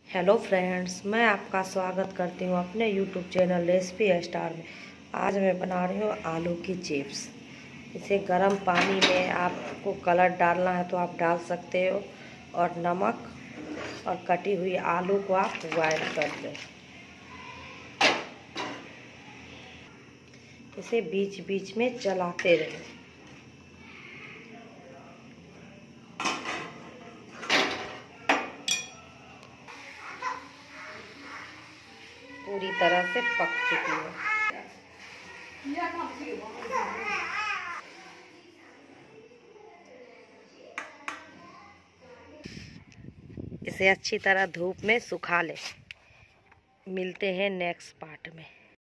Hello friends, मैं आपका स्वागत करती हूँ अपने यूट्यूब चैनल रेसिपी स्टार में। आज मैं बना रही हूँ आलू की चिप्स। इसे गर्म पानी में आपको कलर डालना है तो आप डाल सकते हो, और नमक और कटी हुई आलू को आप बॉयल कर दें। इसे बीच बीच में चलाते रहें। पूरी तरह से पक चुकी है। इसे अच्छी तरह धूप में सुखा लें। मिलते हैं नेक्स्ट पार्ट में।